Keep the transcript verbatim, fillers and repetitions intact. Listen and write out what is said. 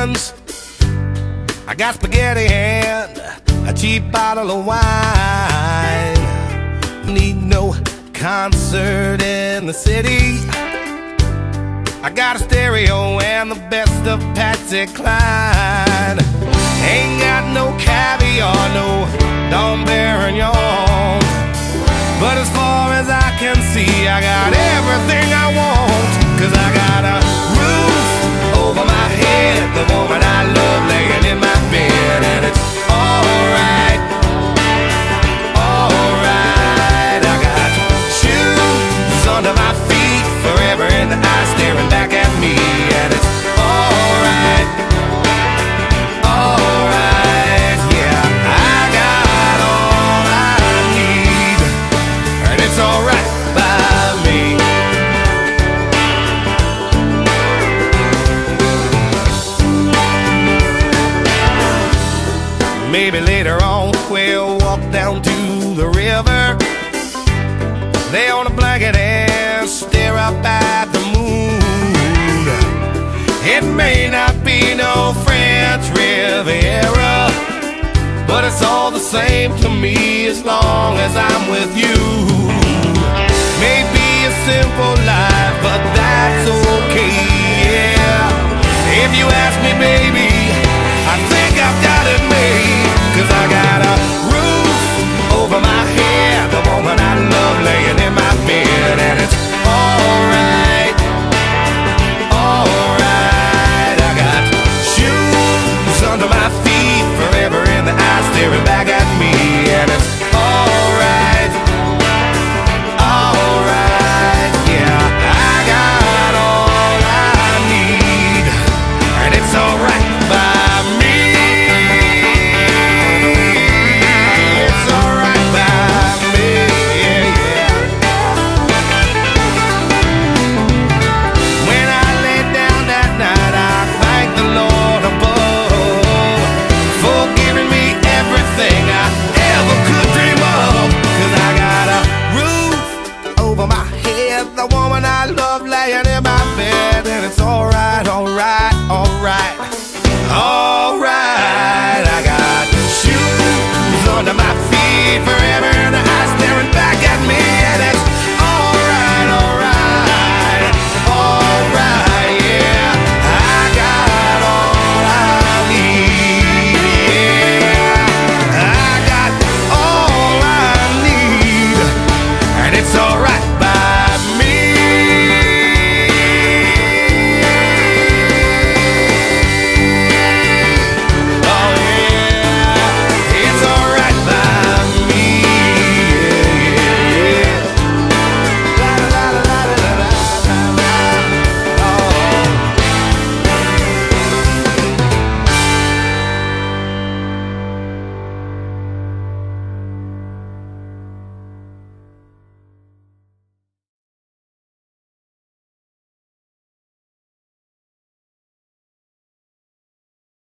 friends. I got spaghetti and a cheap bottle of wine. Need no concert in the city. I got a stereo and the best of Patsy Cline. Ain't got no caviar, no Dom Perignon, but as far as I can see, I got everything I want. Cause I got a roof over my head, the woman I love laying in my bed, and it's alright, alright. I got shoes under my feet, forever in the eye staring back at me, and it's alright, alright. Yeah, I got all I need, and it's alright by me. Maybe later on we'll walk down to the river, lay on a blanket and stare up at the moon. It may not be no French Riviera, but it's all the same to me as long as I'm with you. Maybe a simple life, but that's okay, yeah. If you ask me, baby,